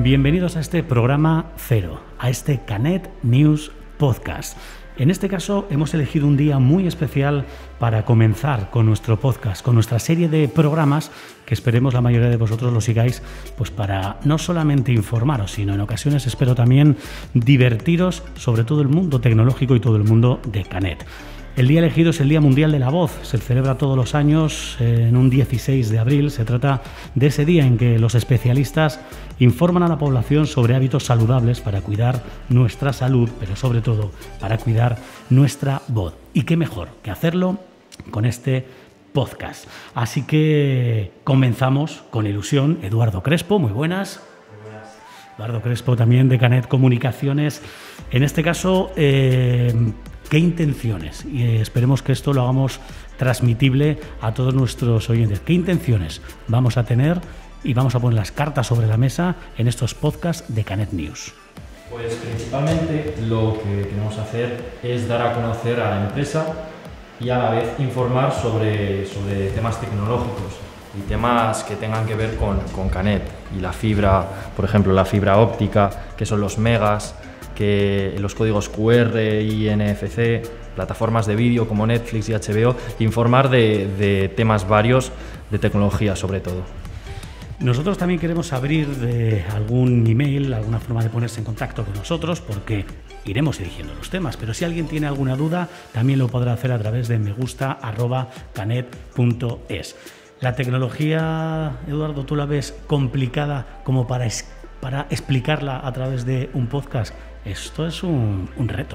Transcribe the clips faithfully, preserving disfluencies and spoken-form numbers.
Bienvenidos a este programa cero, a este Canet News Podcast. En este caso hemos elegido un día muy especial para comenzar con nuestro podcast, con nuestra serie de programas que esperemos la mayoría de vosotros lo sigáis, pues para no solamente informaros, sino en ocasiones espero también divertiros sobre todo el mundo tecnológico y todo el mundo de Canet. El día elegido es el Día Mundial de la Voz, se celebra todos los años en un dieciséis de abril. Se trata de ese día en que los especialistas informan a la población sobre hábitos saludables para cuidar nuestra salud, pero sobre todo para cuidar nuestra voz. Y qué mejor que hacerlo con este podcast. Así que comenzamos con ilusión. Eduardo Crespo, muy buenas. Muy buenas. Eduardo Crespo también de Canet Comunicaciones. En este caso... Eh, ¿Qué intenciones? Y esperemos que esto lo hagamos transmitible a todos nuestros oyentes. ¿Qué intenciones vamos a tener y vamos a poner las cartas sobre la mesa en estos podcasts de Canet News? Pues principalmente lo que queremos hacer es dar a conocer a la empresa y a la vez informar sobre, sobre temas tecnológicos y temas que tengan que ver con, con Canet y la fibra, por ejemplo, la fibra óptica, que son los megas, que los códigos Q R y N F C, plataformas de vídeo como Netflix y H B O, informar de, de temas varios de tecnología sobre todo. Nosotros también queremos abrir de algún email, alguna forma de ponerse en contacto con nosotros, porque iremos eligiendo los temas, pero si alguien tiene alguna duda también lo podrá hacer a través de me gusta arroba canet punto es. La tecnología, Eduardo, ¿tú la ves complicada como para, es, para explicarla a través de un podcast? Esto es un, un reto.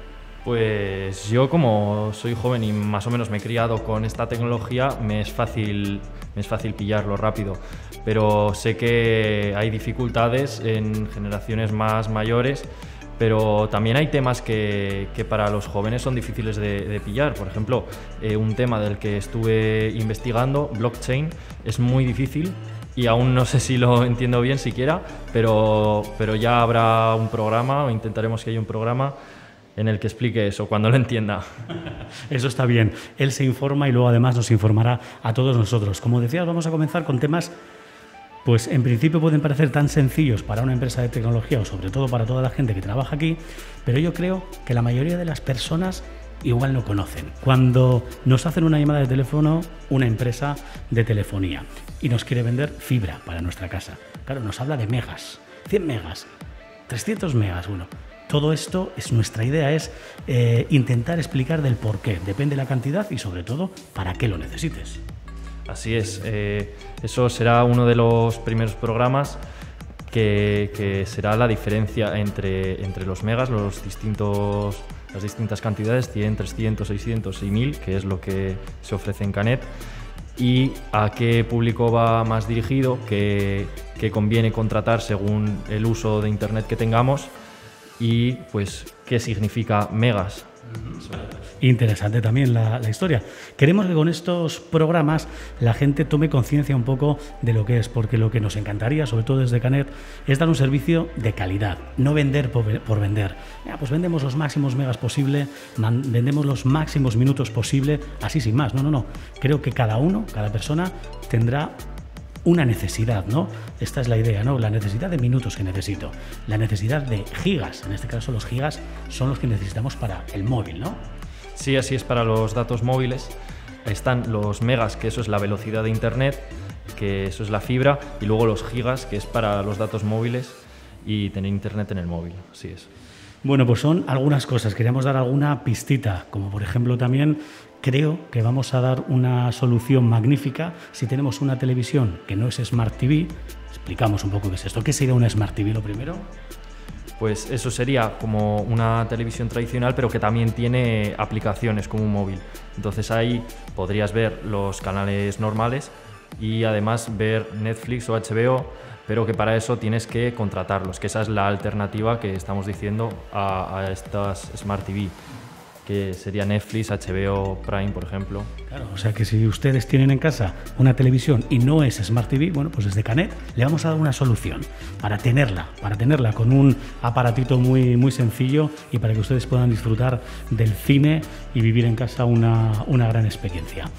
Pues yo, como soy joven y más o menos me he criado con esta tecnología, me es fácil, me es fácil pillarlo rápido, pero sé que hay dificultades en generaciones más mayores, pero también hay temas que, que para los jóvenes son difíciles de, de pillar. Por ejemplo, eh, un tema del que estuve investigando, blockchain, es muy difícil. Y aún no sé si lo entiendo bien siquiera, pero, pero ya habrá un programa, o intentaremos que haya un programa en el que explique eso, cuando lo entienda. Eso está bien. Él se informa y luego además nos informará a todos nosotros. Como decías, vamos a comenzar con temas, pues en principio pueden parecer tan sencillos para una empresa de tecnología o sobre todo para toda la gente que trabaja aquí, pero yo creo que la mayoría de las personas igual no conocen. Cuando nos hacen una llamada de teléfono, una empresa de telefonía, y nos quiere vender fibra para nuestra casa. Claro, nos habla de megas, cien megas, trescientos megas, bueno. Todo esto es nuestra idea, es eh, intentar explicar del por qué. Depende de la cantidad y sobre todo para qué lo necesites. Así es, eh, eso será uno de los primeros programas que, que será la diferencia entre, entre los megas, los distintos... las distintas cantidades, cien, trescientos, seiscientos y mil, que es lo que se ofrece en Canet, y a qué público va más dirigido, qué, qué conviene contratar según el uso de Internet que tengamos y pues qué significa megas. Interesante también la, la historia. Queremos que con estos programas la gente tome conciencia un poco de lo que es, porque lo que nos encantaría, sobre todo desde Canet, es dar un servicio de calidad, no vender por, por vender. Ya, pues vendemos los máximos megas posible, man, vendemos los máximos minutos posible, así sin más. No, no, no. Creo que cada uno, cada persona tendrá una necesidad, ¿no? Esta es la idea, ¿no? La necesidad de minutos que necesito, la necesidad de gigas, en este caso los gigas son los que necesitamos para el móvil, ¿no? Sí, así es para los datos móviles. Están los megas, que eso es la velocidad de Internet, que eso es la fibra, y luego los gigas, que es para los datos móviles y tener Internet en el móvil, así es. Bueno, pues son algunas cosas, queríamos dar alguna pistita, como por ejemplo también creo que vamos a dar una solución magnífica si tenemos una televisión que no es Smart T V. Explicamos un poco qué es esto. ¿Qué sería una Smart T V lo primero? Pues eso sería como una televisión tradicional, pero que también tiene aplicaciones como un móvil. Entonces ahí podrías ver los canales normales y además ver Netflix o H B O, pero que para eso tienes que contratarlos, que esa es la alternativa que estamos diciendo a, a estas Smart T V, que sería Netflix, H B O, Prime, por ejemplo. Claro, o sea que si ustedes tienen en casa una televisión y no es Smart T V, bueno, pues desde Canet le vamos a dar una solución para tenerla, para tenerla con un aparatito muy, muy sencillo y para que ustedes puedan disfrutar del cine y vivir en casa una, una gran experiencia.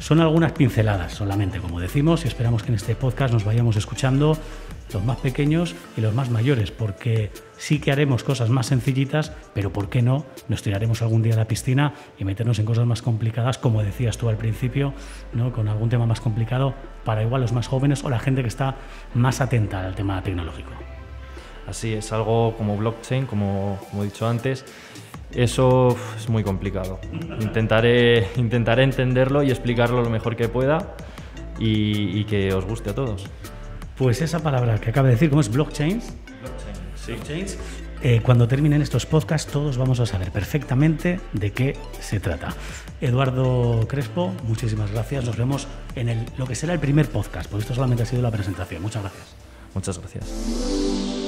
Son algunas pinceladas solamente, como decimos, y esperamos que en este podcast nos vayamos escuchando los más pequeños y los más mayores, porque sí que haremos cosas más sencillitas, pero ¿por qué no? Nos tiraremos algún día a la piscina y meternos en cosas más complicadas, como decías tú al principio, ¿no? Con algún tema más complicado para igual los más jóvenes o la gente que está más atenta al tema tecnológico. Así es, algo como blockchain, como, como he dicho antes, eso es muy complicado. Intentaré, intentaré entenderlo y explicarlo lo mejor que pueda y, y que os guste a todos. Pues esa palabra que acaba de decir, ¿cómo es? Blockchains. Blockchain, sí. Blockchains. Eh, cuando terminen estos podcasts todos vamos a saber perfectamente de qué se trata. Eduardo Crespo, muchísimas gracias. Nos vemos en el, lo que será el primer podcast, porque esto solamente ha sido la presentación. Muchas gracias. Muchas gracias.